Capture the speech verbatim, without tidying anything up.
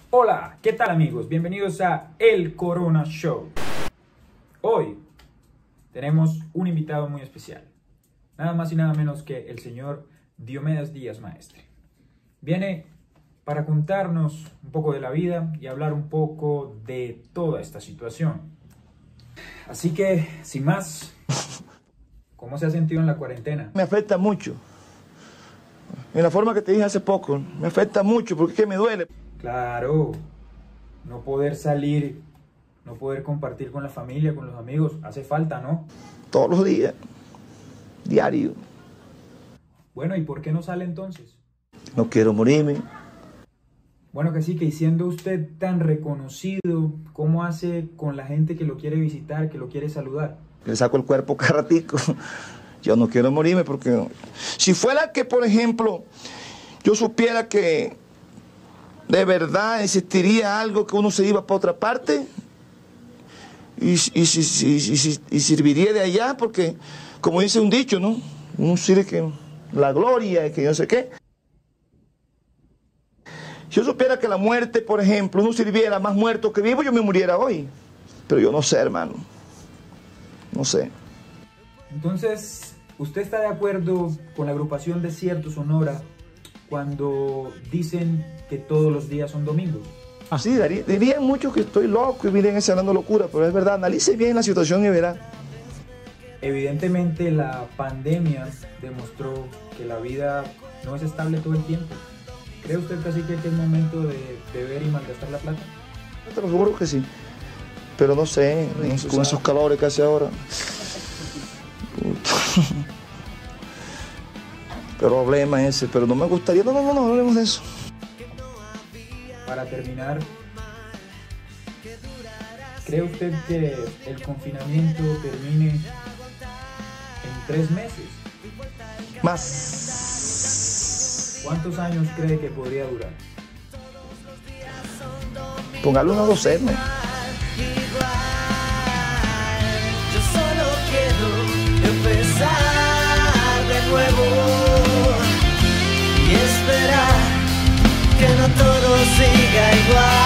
Hola, ¿qué tal amigos? Bienvenidos a El Corona Show. Hoy tenemos un invitado muy especial, nada más y nada menos que el señor Diomedes Díaz Maestre. Viene para contarnos un poco de la vida y hablar un poco de toda esta situación. Así que, sin más, ¿cómo se ha sentido en la cuarentena? Me afecta mucho. En la forma que te dije hace poco, me afecta mucho porque es que me duele. Claro, no poder salir, no poder compartir con la familia, con los amigos, hace falta, ¿no? Todos los días, diario. Bueno, ¿y por qué no sale entonces? No quiero morirme. Bueno, que sí, que siendo usted tan reconocido, ¿cómo hace con la gente que lo quiere visitar, que lo quiere saludar? Le saco el cuerpo cada ratico. Yo no quiero morirme porque... Si fuera que, por ejemplo, yo supiera que de verdad existiría algo que uno se iba para otra parte y, y, y, y, y, y serviría de allá, porque, como dice un dicho, ¿no? Uno sirve que la gloria y que yo sé qué. Si yo supiera que la muerte, por ejemplo, uno sirviera más muerto que vivo, yo me muriera hoy. Pero yo no sé, hermano. No sé. Entonces, ¿usted está de acuerdo con la agrupación Desierto Sonora cuando dicen que todos los días son domingos? Sí, daría, dirían muchos que estoy loco y miren ese hablando locura, pero es verdad, analice bien la situación y verá. Evidentemente la pandemia demostró que la vida no es estable todo el tiempo. ¿Cree usted casi que es momento de beber y malgastar la plata? Yo te lo juro que sí, pero no sé, con esos calores que hace ahora. Problema ese, pero no me gustaría, no, no, no, no hablemos de eso. Para terminar, ¿cree usted que el confinamiento termine en tres meses? Más. ¿Cuántos años cree que podría durar? Póngale una docena. Yo solo quiero empezar de nuevo y esperar que no todo siga igual.